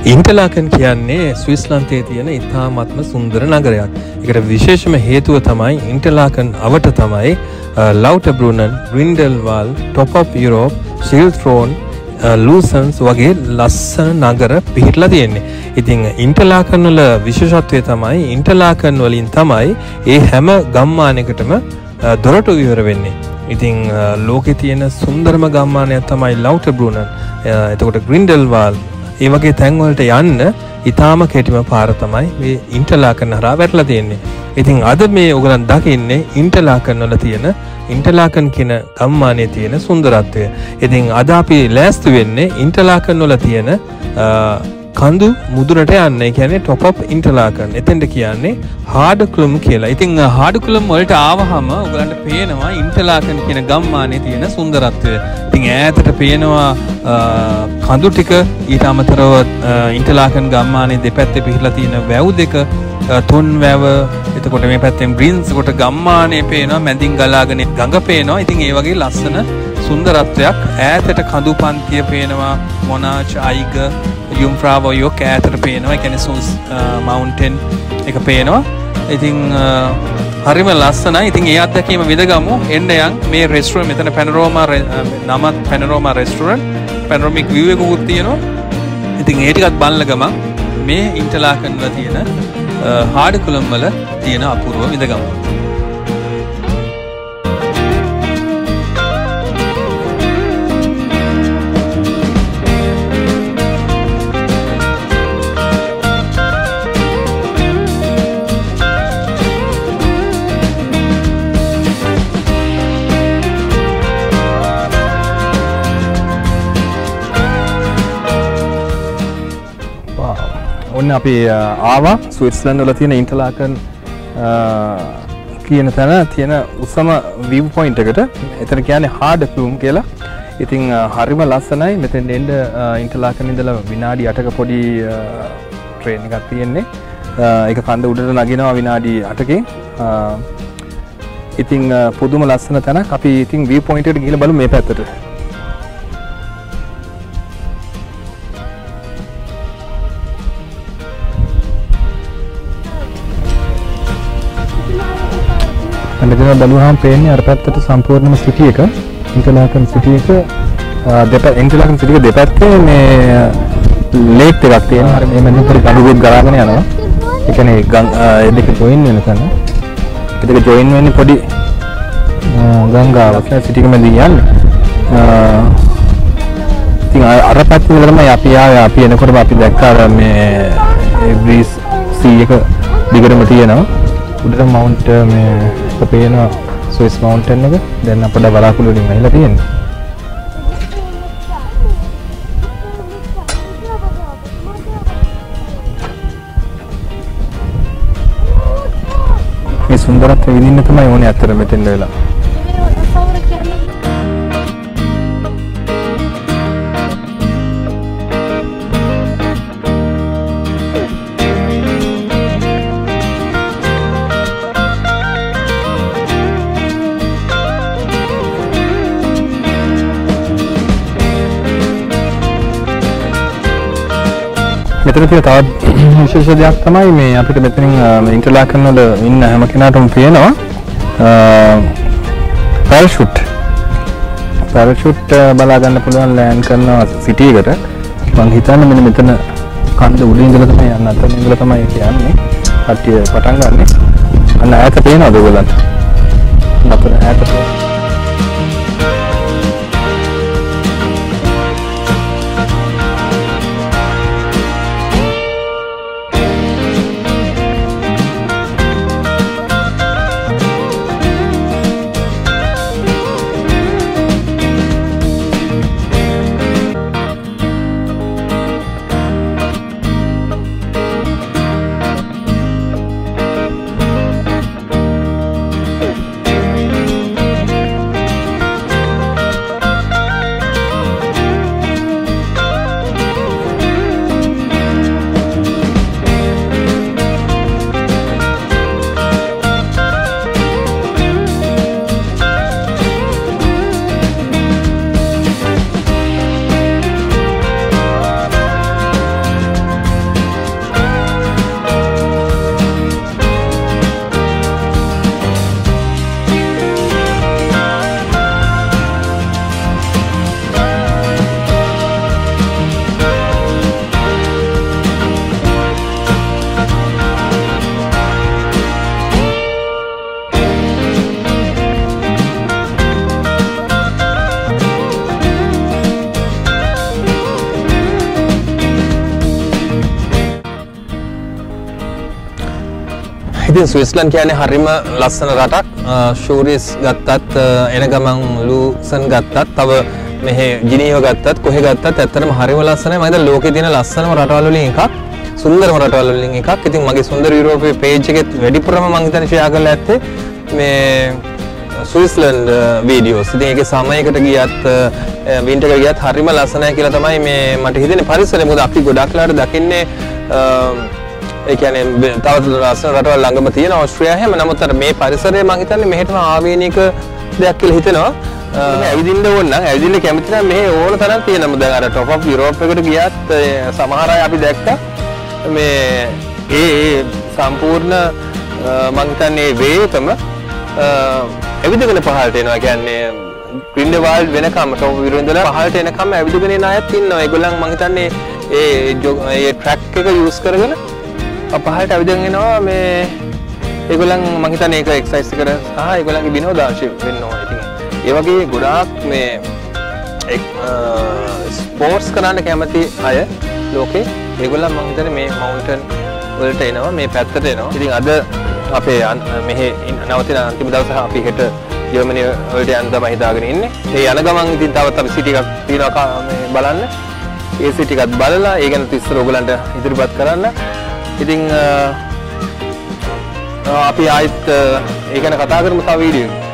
ඉන්ටර්ලාකන් කියන්නේ ස්විස්ලන්තයේ තියෙන ඉතාමත්ම සුන්දර නගරයක්. ඒකට විශේෂම හේතුව තමයි ඉන්ටර්ලාකන් අවට තමයි Lauterbrunnen, Grindelwald, top of Europe, Schilthorn, Lucerne වගේ ලස්සන නගර පිහිටලා තියෙන්නේ. ඉතින් ඉන්ටර්ලාකන් වල විශේෂත්වය තමයි ඉන්ටර්ලාකන් වලින් තමයි ඒ හැම ගම්මානයකටම දොරටු විවර වෙන්නේ. ඉතින් ලෝකේ තියෙන සුන්දරම ගම්මානයක් තමයි ලවුටර්බ්රුනන්. එතකොට ග්‍රින්ඩල්වාල් ඒ වගේ තැන්වලට යන්න ඉතාම කෙටිම පාර තමයි මේ ඉන්ටර්ලාකන් හරහා වැටලා තියෙන්නේ. ඉතින් අද මේ ඔයගලන් දකින්නේ ඉන්ටර්ලාකන් වල තියෙන ඉන්ටර්ලාකන් කියන ගම්මානයේ තියෙන සුන්දරත්වය. ඉතින් අද අපි ලෑස්ති වෙන්නේ ඉන්ටර්ලාකන් වල තියෙන කඳු මුදුනට යන්න. ඒ කියන්නේ ටොප් ඔෆ් ඉන්ටර්ලාකන්. එතෙන්ට කියන්නේ හාඩක්ලුම් කියලා. ඉතින් හාඩක්ලුම් වලට ආවහම ඔයගලන්ට පේනවා ඉන්ටර්ලාකන් කියන ගම්මානයේ තියෙන සුන්දරත්වය. ඉතින් ඈතට පේනවා කඳු ටික. ඊට අමතරව ඉන්ටර්ලාකන් ගම්මානයේ දෙපැත්තේ පිහිටලා තියෙන වැව් දෙක, තුන් වැව. එතකොට මේ පැත්තෙන් බ්‍රින්ස් කොට ගම්මානයේ පේනවා, මැදින් ගලාගෙන ගඟ පේනවා. ඉතින් ඒ වගේ ලස්සන සුන්දරත්වයක්. ඈතට කඳු පන්තිය පේනවා, මොනාච් අයිග යුම්ෆ්‍රාවෝයෝ ඈතට පේනවා. ඒ කියන්නේ සුන්ස් මවුන්ටන් එක පේනවා. ඉතින් හරිම ලස්සනයි. ඉතින් ඒ අත්දැකීම විඳගමු. එන්න යන් මේ රෙස්ටුරන්ට් මෙතන පැනරෝමා නමත් පැනරෝමා රෙස්ටුරන්ට් පැනරොමික් view එකකුත් තියෙනවා. ඉතින් ඒ ටිකත් බලන ගමන් මේ ඉන්ටර්ලාකන් වල තියෙන හාඩකුලම් වල තියෙන අපූර්ව විඳගමු. ඔන්න අපි ආවා ස්විට්සර්ලන්ඩ් වල තියෙන ඉන්ටර්ලාකන් කියන තැන තියෙන උසම view point එකට. එතන කියන්නේ හාඩක්ලුම් කියලා. ඉතින් හරිම ලස්සනයි. මෙතෙන් එන්න ඉන්ටර්ලාකන් ඉඳලා විනාඩි 8ක පොඩි ට්‍රේන් එකක් තියෙන්නේ. ඒක කන්ද උඩට නගිනවා විනාඩි 8කින්. ඉතින් පුදුම ලස්සන තැනක්. අපි ඉතින් view point එකට ගිහලා බලමු මේ පැත්තට. මෙතන බලුවාම පේන්නේ අර පැත්තට සම්පූර්ණම සිටි එක. ඉන්ටර්ලාකන් සිටි එක ඉන්ටර්ලාකන් සිටි එක දෙපැත්තේ මේ ලේක් එකක් තියෙනවා. හරි මේ මැදින් පොඩි ගඟකුත් ගලාගෙන යනවා. ඒ කියන්නේ ඒ දෙක ජොයින් වෙන තැන. ඒ දෙක ජොයින් වෙන්නේ පොඩි ගංගාවක්. සිටි එක මැදින් යන්නේ. ඉතින් අර පැත්තේ ඉඳලා තමයි අපි ආවේ. අපි එනකොටම අපි දැක්කා මේ බ්‍රීස් සී එක දිගටම තියෙනවා. උඩට මවුන්ට් මේ පේනවා ස්විස් මවුන්ටන් එක. දැන් අපිට බලාකුළු වලින් ඇහිලා තියෙන්නේ. මේ සුන්දරත්වය විඳින්න තමයි ඕනේ අතර මෙතෙන් වෙලා. මෙතන තියෙන තවත් විශේෂ දෙයක් තමයි මේ අපිට මෙතනින් ඉන්ටර්ලාකන් වල ඉන්න හැම කෙනාටම පේනවා පැරෂුට් බලා ගන්න පුළුවන් ලෑන්ඩ් කරනවා සිටි එකට. මම හිතන්නේ මෙන්න මෙතන කන්ද උඩින් ඉඳලා තමයි යන්න. අතන ඉඳලා තමයි කියන්නේ. කට්ටිය පටන් ගන්නෙ. අන්න ඈත පේනවද ඔයගලන්ට? අපර ඈත ඉතින් ස්විස්ලන්ඩ් කියන්නේ හරිම ලස්සන රටක්. ෂූරිස් ගත්තත් එන ගමන් ලූසන් ගත්තත් තව මෙහෙ ජිනීව ගත්තත් කොහෙ ගත්තත් ඇත්තටම හරිම ලස්සනයි. මම හිතන්නේ ලෝකේ තියෙන ලස්සනම රටවල් වලින් එකක්. සුන්දරම රටවල් වලින් එකක්. ඉතින් මගේ සුන්දර යුරෝපයේ පේජ් එකෙත් වැඩිපුරම මම හිතන්නේ ෂෙයා කරලා ඇත්තේ මේ ස්විස්ලන්ඩ් වීඩියෝස්. ඉතින් ඒකේ සමයකට ගියත් වින්ටර් එකට ගියත් හරිම ලස්සනයි කියලා තමයි මේ මට හිතෙන්නේ පරිසරය. මොකද අපි ගොඩක් වෙලාවට දකින්නේ ඒ කියන්නේ තවත් ලස්සන රටවල් ළඟම තියෙන ඕස්ට්‍රේලියා හැම. නමුත් අර මේ පරිසරය මම හිතන්නේ මෙහෙටම ආවේනික දෙයක් කියලා හිතෙනවා. ඇවිදින්න ඕන නම් ඇවිදින්න කැමති නම් මෙහෙ ඕන තරම් තියෙනවා. දැන් අර টপ අප් යුරෝප් එකට ගියත් සමහර අය අපි දැක්කා මේ ඒ සම්පූර්ණ මම හිතන්නේ වේතම ඇවිදගෙන පහළට එනවා. කියන්නේ ග්‍රින්ඩල්වාල්ඩ් වෙනකම් টপ යුරෝප් ඉඳලා පහළට එනකම් ඇවිදගෙන එන අයත් ඉන්නවා. ඒගොල්ලන් මම හිතන්නේ ඒ ට්‍රැක් එක යූස් කරගෙන පහළට ඇවිදගෙන එනවා. මේ ඒගොල්ලන් මම හිතන්නේ ඒක එක්සර්සයිස් එකට සහ ඒගොල්ලන්ගේ විනෝදාංශය වෙන්න ඕනේ. ඉතින් ඒ වගේ ගොඩාක් මේ ස්පෝර්ට්ස් කරන්න කැමති අය ලෝකේ ඒගොල්ලන් මම හිතන්නේ මේ මවුන්ටන් වලට එනවා, මේ පැත්තට එනවා. ඉතින් අද අපේ මෙහෙ නවතින අන්තිම දවස අපි හෙට ජර්මනිය වලට යන්න තමයි හිතාගෙන ඉන්නේ. ඒ යන ගමන් ඉතින් තවත් අපි සිටි එකක් තියෙනවා මේ බලන්න. ඒ සිටි එකත් බලලා ඒ ගැන ඉස්සර ඔයගලන්ට ඉදිරිපත් කරන්න. ඉතින් අපි ආයෙත් ඒ ගැන කතා කරමු තව වීඩියෝ එකක්.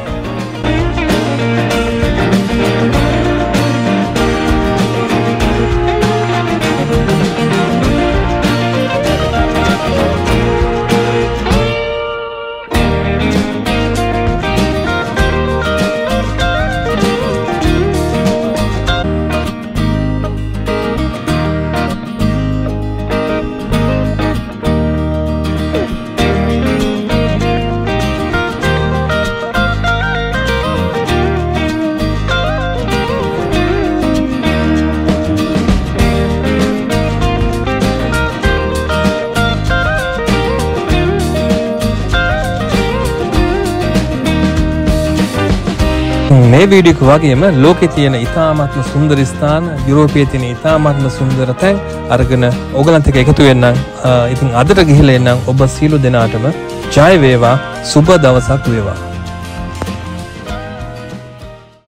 මේ වීඩියෝ එක වගේම ලෝකේ තියෙන ඉතාමත්ම සුන්දර ස්ථාන, යුරෝපයේ තියෙන ඉතාමත්ම සුන්දර තැන් අරගෙන ඕගලන්ට එක එකතු වෙන්නම්. ඉතින් අදට ගිහිල්ලා එන්නම්. ඔබ සියලු දෙනාටම ජය වේවා, සුබ දවසක් වේවා.